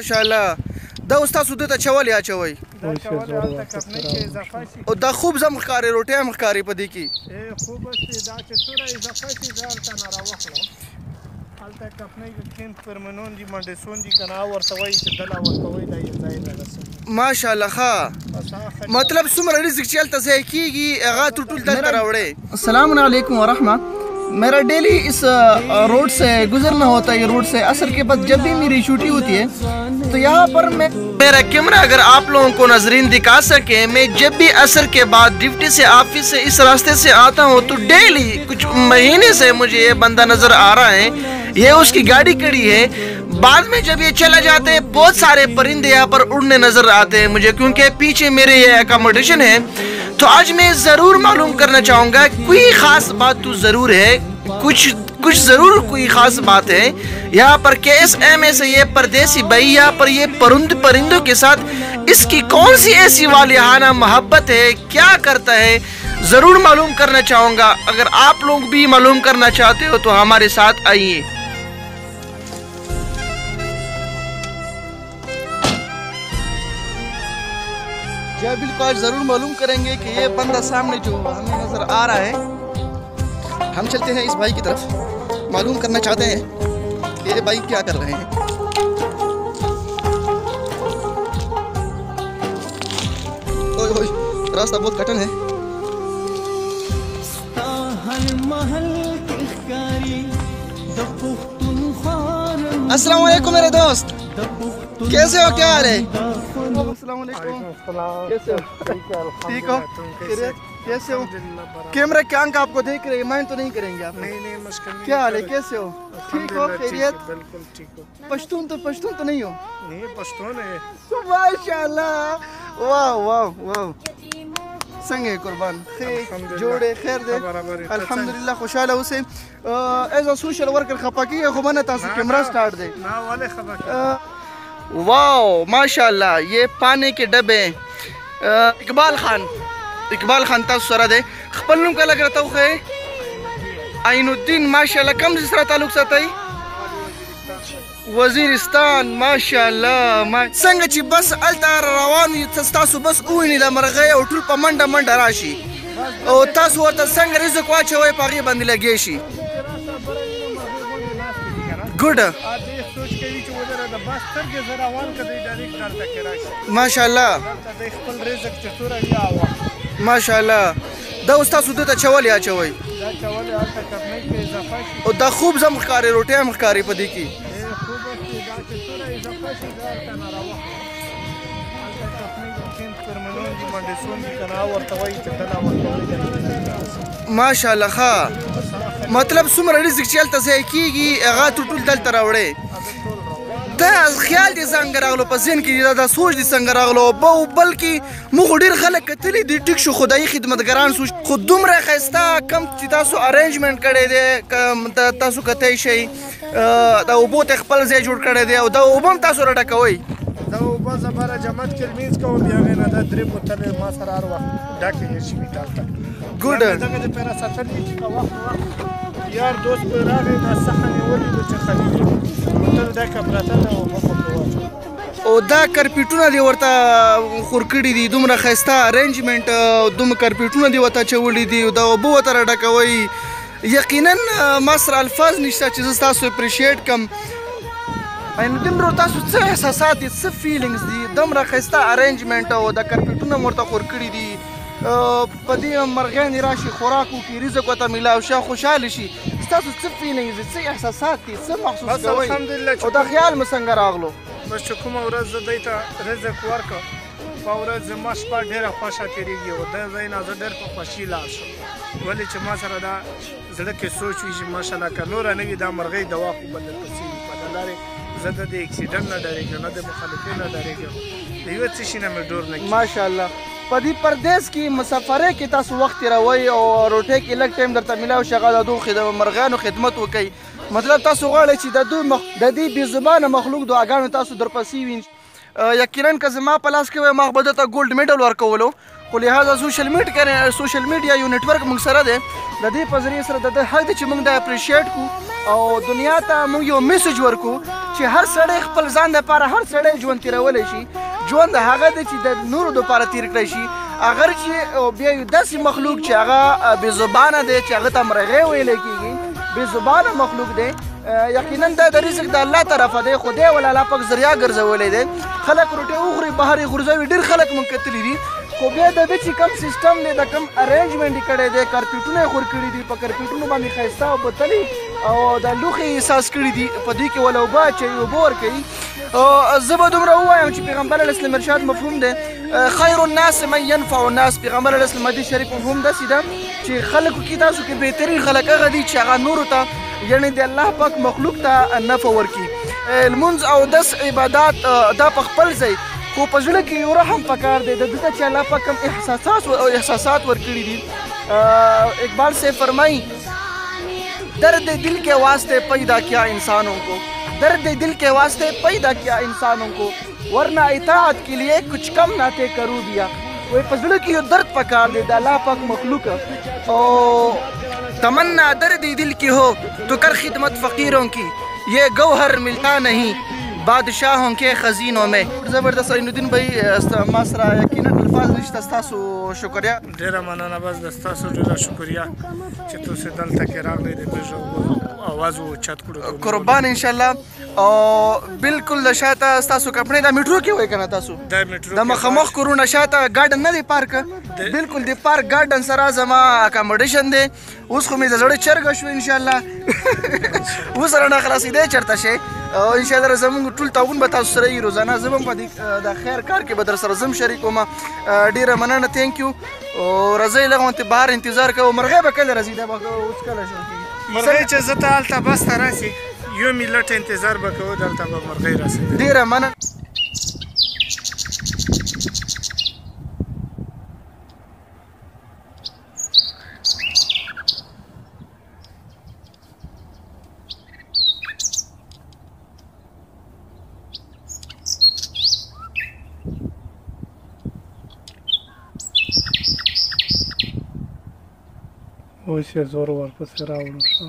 ماشاءالله دا استاسو دته چولې اچوي او دا خوب زم ښکاري روټۍ هم ښکاري په دې کې خوب است دا چې څوره اضافه شي دا هلته نه راوخلو هلته کپنۍ کیند پرمنون دي منډسون دي که نه ورته وایي چې دله ورته وایي دا یې ځای نه رسوي ماشاءالله ښه مطلب څومره رزق چې هلته ځای کېږي هغه ټول دلته راوړی السلام علیکم ورحمة मेरा डेली इस रोड से गुजरना होता है। ये रोड से असर के बाद जब भी मेरी छुट्टी होती है तो यहाँ पर मैं मेरा कैमरा अगर आप लोगों को नजरीन दिखा सके, मैं जब भी असर के बाद ड्यूटी से ऑफिस से इस रास्ते से आता हूँ तो डेली कुछ महीने से मुझे ये बंदा नजर आ रहा है। ये उसकी गाड़ी खड़ी है। बाद में जब ये चला जाते हैं बहुत सारे परिंदे यहाँ पर उड़ने नजर आते हैं मुझे, क्योंकि पीछे मेरे ये अकोमोडेशन है। तो आज मैं जरूर मालूम करना चाहूँगा, कोई खास बात तो जरूर है, कुछ जरूर कोई खास बात है। यहाँ पर KSA में से ये परदेसी भाई यहाँ पर ये परिंदों के साथ इसकी कौन सी ऐसी वालिहाना मोहब्बत है, क्या करता है, जरूर मालूम करना चाहूँगा। अगर आप लोग भी मालूम करना चाहते हो तो हमारे साथ आइए। बिल्कुल आज जरूर मालूम करेंगे कि ये बंदा सामने जो हमें नजर आ रहा है, हम चलते हैं इस भाई की तरफ, मालूम करना चाहते हैं कि ये भाई क्या कर रहे हैं। ओए ओए रास्ता बहुत कठिन है। अस्सलाम वालेकुम मेरे दोस्त, कैसे हो, क्या हाल है? कैसे हो? ठीक हो? कैसे हो? कैमरा के अंक आपको देख रहे हैं, माइंड तो नहीं करेंगे आप? नहीं मुश्किल। क्या हाल है, कैसे हो? ठीक हो, खैरियत? बिल्कुल ठीक हो। पश्तून तो नहीं हो? नहीं पश्तून है। माशाल्लाह, वाह वाह वाह, संगे कुर्बान जोड़े खैर दे अल्हम्दुलिल्लाह खुशहाल उसे एज अ सोशल वर्कर खपाकी है खुबाना तासु कैमरा स्टार्ट दे ना वाले खपाकी। वाओ माशाल्लाह, ये पानी के डब्बे इकबाल खान तासु सरा दे खपल नुम का लग रहा था खे आइनुद्दीन माशाल्लाह, कम से सरा ताल्लुक साथई वजीरिस्तान माशाल्लाह। संग ची बस अलता रवान तासु बस उनी ला मरغه او ټول په منډه راشي او تاسو ورته څنګه رزق واچوي پاغي باندې لګی شي ګډ ماشاءالله ماشاءالله دا استاسو دته چولې اچوي او دا خوب زم ښکاري روټۍ هم ښکاري په دې کې ماشاءالله ښه مطلب څومره رزق چې هلته ځای کېږي هغه ټول دلته راوړی دا خیال دې څنګه راغلو په ذهن کې دا سوچ دې څنګه راغلو بلکې موږ ډېر خلک کتلي دي ټیک شو خدایي خدمتګاران سوچ خو دومره ښایسته کم چې تاسو ارینجمنټ کړی دی تاسو کتی شئ دا اوبو ته خپل ځای جوړ کړی دی او دا اوبه هم تاسو راډکوئ دا اوبه زه بره جماعت کې لمونځ کوم بیا هغې نه دا درې بوتلې ما سره هر وخت ډکې شوي دلته ګوډ دغه د پیره ساتلې چې که وخت یار دوست پرې راغی دا صحن یې ولیدو چې خلیجي بوتل ډکه پرته ده اوبه پکې واچوه او دا کرپیټونه دې ورته خور کړي دي دومره ښایسته ارینجمنټ دومره کرپیټونه دې ورته اچولي دي دا اوبه ورته راډکوئ یقینا ما سره الفاظ نشته چې زه ستاسو اپریشیټ کړم دومره تاسو څه احساسات دي څه فیلینګز دي دومره ښایسته ارینجمنټ او د کرپیټونه مو ورته خور کړي دي په دې مرغیانې راشي خوراک وکړي رزق ورته میلاو شي خوشحاله شي ستاسو څه فیلینګز دي څه احساسات دي څه محسوس کوئ او دا خیال مو څنګه راغلو بس چې کومه ورځ زه دوی ته رزق ورکړم په ورځ زما شپه ډېره خوښه تېرېږي او د ځای نه زه ډېر په خوښي لاړ شم ولې چې ما سره دا زړه کې سوچ وي چې ماشاءالله که نوره نه وي دا مرغۍ دوا خو به درته څه وي په د لارې زه د دې اکسیډنټ نه ډارېږم نه د مخالفې نه ډارېږم د یوه څه شي نه مې ډور نه کېږي ماشاءالله په دې پردیس کې مسافرۍ کې تاسو وخت تېروئ او روټۍ کې لږ ټایم درته میلاو شي هغه د دغو مرغانو خدمت وکئ مطلب تاسو غواړئ چې د دې بې زبانه مخلوق دعاګانو تاسو درپسې وي یقینا که زما په لاس کې وای ما به درته ګولډ میډل ورکولو خو لهذا سوشل میډیا یو نیټورک موږ سره دی د دې په ذریعې سره د حق دی چې موږ دا اپریشیټ کړو او دنیا ته موږ یو میسج ورکړو چې هر سړی خپل ځان دپاره هر سړی ژوند تېرولی شي ژوند هغه دی چې د نورو دپاره تېر کړی شي اگر چې بیا یو داسې مخلوق چې هغه بې زبانه دی چې هغه ته مرغۍ ویلی کېږي بې زبانه مخلوق دی یقینا دا د رزق د الله طرفه دی خدای ول الله پاک ذریعه ګرځولی دی خلک روټۍ وخوري بهر یې غورځوي ډېر خلک مونږ کتلي دي خو بیا د ده چې کوم سیسټم دی د کوم ارینجمنټ یې کړی دی کارپیټونه یې خور کړي دي په کارپیټونو باندې ښایسته او بتلي او د لوښي احساس کړي دي په دوی کې وله اوبه اچوي اوبه ورکوي زه به دومره ووایم چې پیغمبر علیه السلام ارشاد مفهوم دی خیر الناس من ينفع الناس پیغمبر علیه السلام حدیث شریف مفهوم داسې ده چې خلکو کې تاسو کې بهترین خلک هغه دي چې هغه نورو ته یعنې د الله پاک مخلوق ته نفع ورکړي لمونځ او دس عبادات دا په خپل ځای خو په زړه کې یو رحم پکار دی د ده ته چې الله پاک کوم احساسات ورکړي دي اقبال سے فرمائی درد دل کے واسطے پیدا کیا انسانوں کو درد دل کے واسطے پیدا کیا انسانوں کو ورنہ اطاعت کے لیے کچھ کم نہ تے کرو دیا وہ په زړه کې یو درد پکار دی د الله پاک مخلوق او تمنا درد دل کی ہو تو کر خدمت فقیروں کی یہ گوہر ملتا نہیں بادشاہوں کے خزینوں میں زبردست عین الدین بھائی ما سره یقینا الفاظ نشته ستاسو شکریا ډېره مننه بس د ستاسو ډېره شکریا چې تاسو دلته کې راغلی د موږ आवाज اوچت کړو قربان ان شاء الله او بالکل د شاته ستاسو کپړې د میټرو کې وای کنه تاسو د مخامخ کورونه شاته ګارډن نه دی پارک بالکل د پارک ګارډن سره زما اکاموډیشن دی اوس خو مې د زړه چرګ شو ان شاء الله اوس رانه خلاصېدی چېرته شي او ان شاء الله زموږ ټول تعاون به تاسو سره وي روزانه زه هم په دې د خیر کار کې به در سره زه هم شریک وم ډېره مننه تھینک یو او راځئ لږ غونتې بهر انتظار کوو مرغۍ به کله راځي دا به اوس کله شو مرغۍ چې زه ته هلته بس ته راسي یو ملت انتظار به کوو دلته به مرغۍ راسي ډېره مننه اوس یې زور ورپسې راوړو ښه